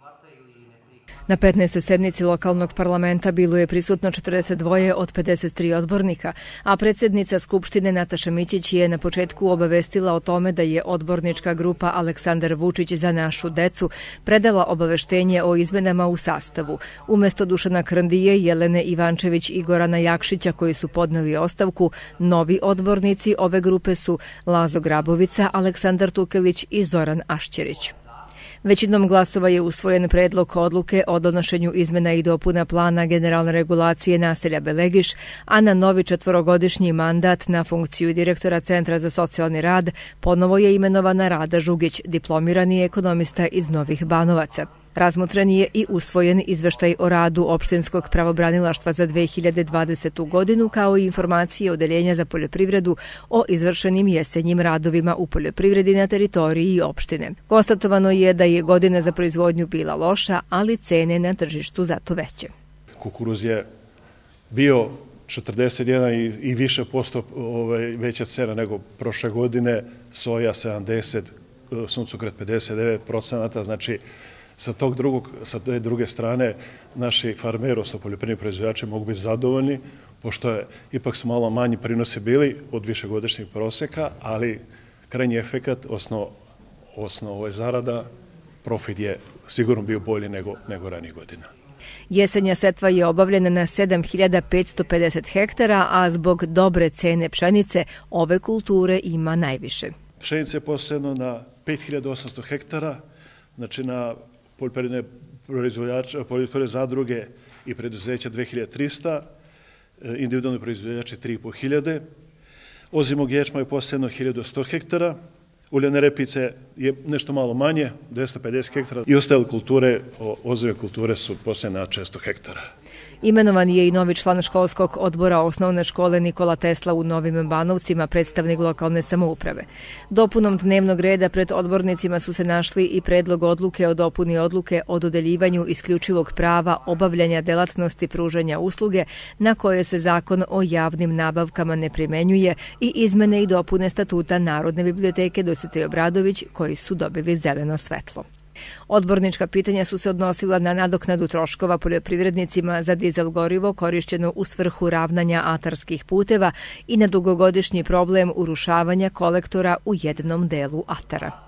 Na 15. sednici lokalnog parlamenta bilo je prisutno 42 od 53 odbornika, a predsjednica Skupštine Nataša Mićić je na početku obavestila o tome da je odbornička grupa Aleksandar Vučić za našu decu predala obaveštenje o izmenama u sastavu. Umjesto Dušana Krndije, Jelene Ivančević i Gorana Jakšića koji su podneli ostavku, novi odbornici ove grupe su Lazo Grabovica, Aleksandar Tukelić i Zoran Ašćerić. Većinom glasova je usvojen predlog odluke o donošenju izmena i dopuna plana generalne regulacije naselja Belegiš, a na novi 4-godišnji mandat na funkciju direktora Centra za socijalni rad ponovo je imenovana Rada Žugić, diplomirani ekonomista iz Novih Banovaca. Razmotren je i usvojen izveštaj o radu Opštinskog pravobranilaštva za 2020. godinu, kao i informacije Odeljenja za poljoprivredu o izvršenim jesenjim radovima u poljoprivredi na teritoriji opštine. Konstatovano je da je godina za proizvodnju bila loša, ali cene na tržištu zato veće. Kukuruz je bio 41 i više posto veća cena nego prošle godine, soja 70, suncokret 59%, znači sa te druge strane naši farmeri, odnosno poljoprivredni proizvođači mogu biti zadovoljni, pošto ipak su malo manji prinosi bili od višegodišnjeg proseka, ali krajnji efekat, osnovno zarada, profit je sigurno bio bolji nego ranijih godina. Jesenja setva je obavljena na 7550 hektara, a zbog dobre cene pšenice ove kulture ima najviše. Pšenice je posebno na 5800 hektara, znači na poljoprivredne poljoprivredne zadruge i preduzeća 2300, individualni proizvođači 3500, ozimog ječma je posebno 1100 hektara, uljane repice je nešto malo manje, 250 hektara i ostale kulture, ozime kulture su posebno na 600 hektara. Imenovan je i novi član školskog odbora osnovne škole Nikola Tesla u Novim Banovcima, predstavnik lokalne samouprave. Dopunom dnevnog reda pred odbornicima su se našli i predlog odluke o dopuni odluke o dodeljivanju isključivog prava obavljanja delatnosti pružanja usluge na koje se zakon o javnim nabavkama ne primenjuje i izmene i dopune statuta Narodne biblioteke Dositej Obradović koji su dobili zeleno svetlo. Odbornička pitanja su se odnosila na nadoknadu troškova poljoprivrednicima za dizel gorivo korišćeno u svrhu ravnanja atarskih puteva i na dugogodišnji problem urušavanja kolektora u jednom delu atara.